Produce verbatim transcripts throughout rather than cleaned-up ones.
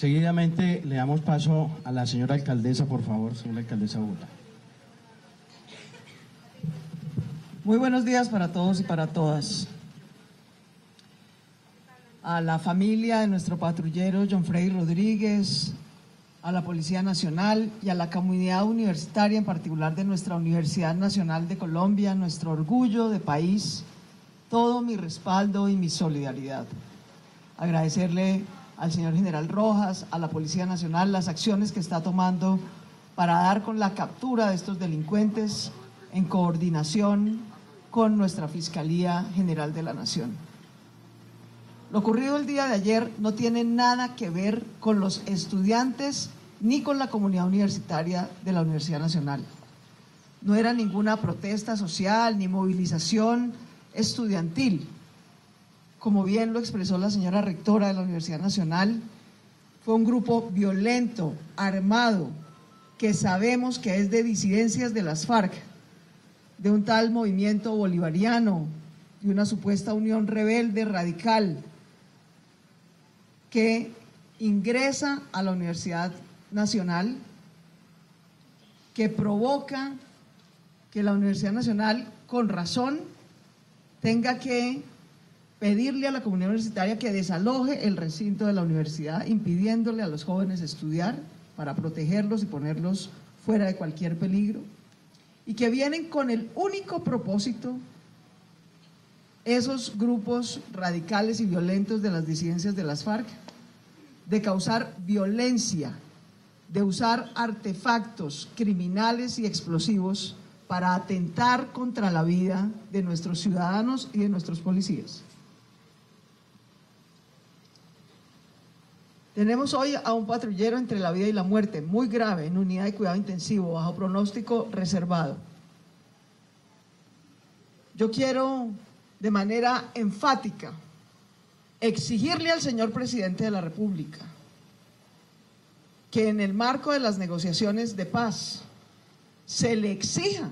Seguidamente le damos paso a la señora alcaldesa, por favor, señora alcaldesa de Bogotá. Muy buenos días para todos y para todas. A la familia de nuestro patrullero John Freddy Rodríguez, a la Policía Nacional y a la comunidad universitaria, en particular de nuestra Universidad Nacional de Colombia, nuestro orgullo de país, todo mi respaldo y mi solidaridad. Agradecerle al señor General Rojas, a la Policía Nacional, las acciones que está tomando para dar con la captura de estos delincuentes en coordinación con nuestra Fiscalía General de la Nación. Lo ocurrido el día de ayer no tiene nada que ver con los estudiantes ni con la comunidad universitaria de la Universidad Nacional. No era ninguna protesta social ni movilización estudiantil. Como bien lo expresó la señora rectora de la Universidad Nacional, fue un grupo violento, armado, que sabemos que es de disidencias de las FARC, de un tal movimiento bolivariano, de una supuesta unión rebelde radical, que ingresa a la Universidad Nacional, que provoca que la Universidad Nacional, con razón, tenga que pedirle a la comunidad universitaria que desaloje el recinto de la universidad, impidiéndole a los jóvenes estudiar para protegerlos y ponerlos fuera de cualquier peligro, y que vienen con el único propósito, esos grupos radicales y violentos de las disidencias de las FARC, de causar violencia, de usar artefactos criminales y explosivos para atentar contra la vida de nuestros ciudadanos y de nuestros policías. Tenemos hoy a un patrullero entre la vida y la muerte, muy grave, en unidad de cuidado intensivo, bajo pronóstico reservado. Yo quiero, de manera enfática, exigirle al señor presidente de la República que en el marco de las negociaciones de paz se le exija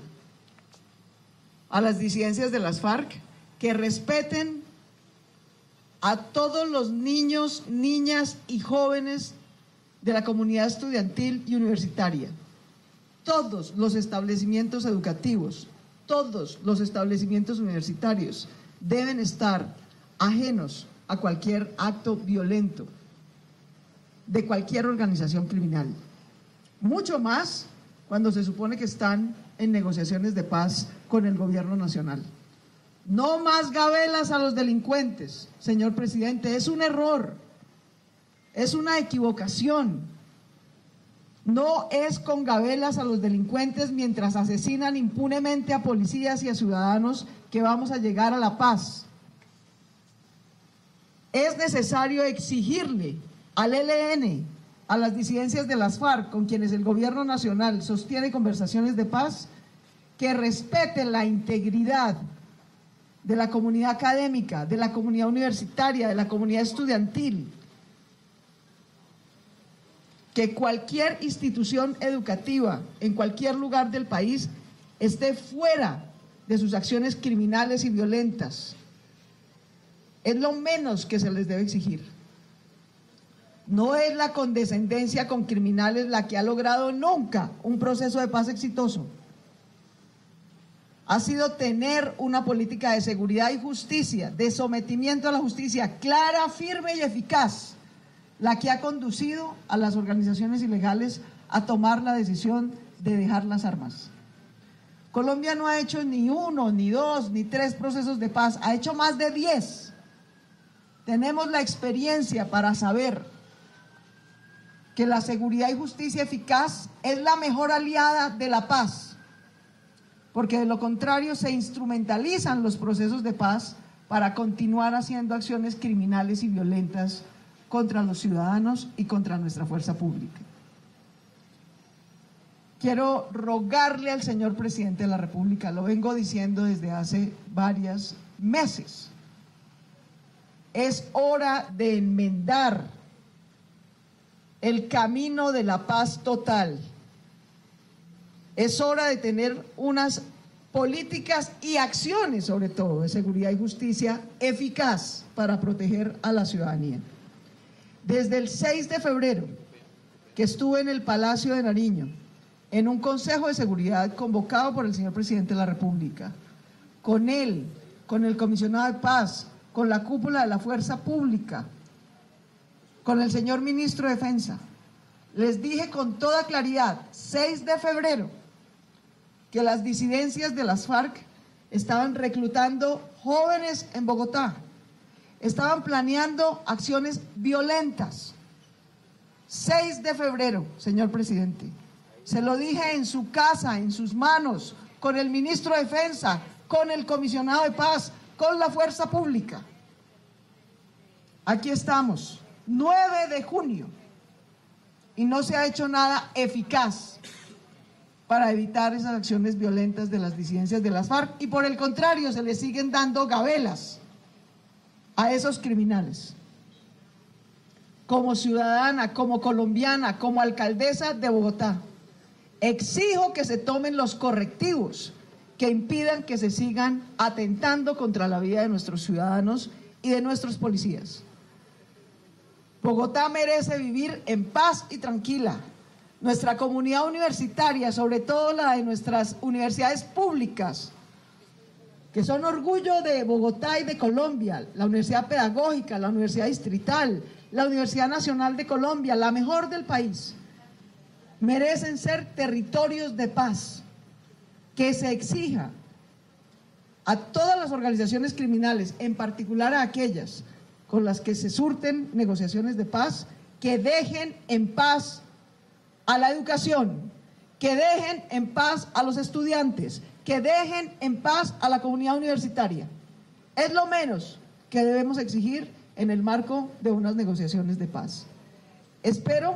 a las disidencias de las FARC que respeten a todos los niños, niñas y jóvenes de la comunidad estudiantil y universitaria, todos los establecimientos educativos, todos los establecimientos universitarios deben estar ajenos a cualquier acto violento de cualquier organización criminal, mucho más cuando se supone que están en negociaciones de paz con el gobierno nacional. No más gabelas a los delincuentes, señor presidente, es un error, es una equivocación. No es con gabelas a los delincuentes mientras asesinan impunemente a policías y a ciudadanos que vamos a llegar a la paz. Es necesario exigirle al E L N, a las disidencias de las FARC, con quienes el gobierno nacional sostiene conversaciones de paz, que respeten la integridad de la comunidad académica, de la comunidad universitaria, de la comunidad estudiantil, que cualquier institución educativa en cualquier lugar del país esté fuera de sus acciones criminales y violentas. Es lo menos que se les debe exigir. No es la condescendencia con criminales la que ha logrado nunca un proceso de paz exitoso. Ha sido tener una política de seguridad y justicia, de sometimiento a la justicia clara, firme y eficaz, la que ha conducido a las organizaciones ilegales a tomar la decisión de dejar las armas. Colombia no ha hecho ni uno, ni dos, ni tres procesos de paz, ha hecho más de diez. Tenemos la experiencia para saber que la seguridad y justicia eficaz es la mejor aliada de la paz, porque de lo contrario se instrumentalizan los procesos de paz para continuar haciendo acciones criminales y violentas contra los ciudadanos y contra nuestra fuerza pública. Quiero rogarle al señor presidente de la República, lo vengo diciendo desde hace varios meses, es hora de enmendar el camino de la paz total. Es hora de tener unas políticas y acciones, sobre todo, de seguridad y justicia eficaz para proteger a la ciudadanía. Desde el seis de febrero, que estuve en el Palacio de Nariño, en un Consejo de Seguridad convocado por el señor Presidente de la República, con él, con el Comisionado de Paz, con la cúpula de la Fuerza Pública, con el señor Ministro de Defensa, les dije con toda claridad, seis de febrero, que las disidencias de las FARC estaban reclutando jóvenes en Bogotá, estaban planeando acciones violentas. seis de febrero, señor presidente, se lo dije en su casa, en sus manos, con el ministro de Defensa, con el comisionado de Paz, con la Fuerza Pública. Aquí estamos, nueve de junio, y no se ha hecho nada eficaz para evitar esas acciones violentas de las disidencias de las FARC, y por el contrario, se le siguen dando gabelas a esos criminales. Como ciudadana, como colombiana, como alcaldesa de Bogotá, exijo que se tomen los correctivos que impidan que se sigan atentando contra la vida de nuestros ciudadanos y de nuestros policías. Bogotá merece vivir en paz y tranquila. Nuestra comunidad universitaria, sobre todo la de nuestras universidades públicas, que son orgullo de Bogotá y de Colombia, la Universidad Pedagógica, la Universidad Distrital, la Universidad Nacional de Colombia, la mejor del país, merecen ser territorios de paz, que se exija a todas las organizaciones criminales, en particular a aquellas con las que se surten negociaciones de paz, que dejen en paz a la educación, que dejen en paz a los estudiantes, que dejen en paz a la comunidad universitaria. Es lo menos que debemos exigir en el marco de unas negociaciones de paz. Espero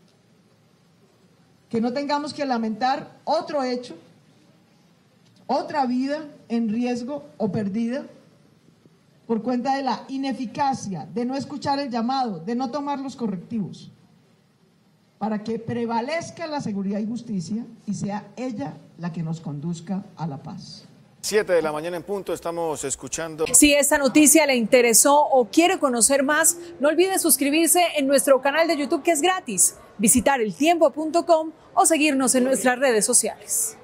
que no tengamos que lamentar otro hecho, otra vida en riesgo o perdida por cuenta de la ineficacia, de no escuchar el llamado, de no tomar los correctivos, para que prevalezca la seguridad y justicia y sea ella la que nos conduzca a la paz. Siete de la mañana en punto, estamos escuchando. Si esta noticia le interesó o quiere conocer más, no olvide suscribirse en nuestro canal de YouTube, que es gratis, visitar el tiempo punto com o seguirnos en nuestras redes sociales.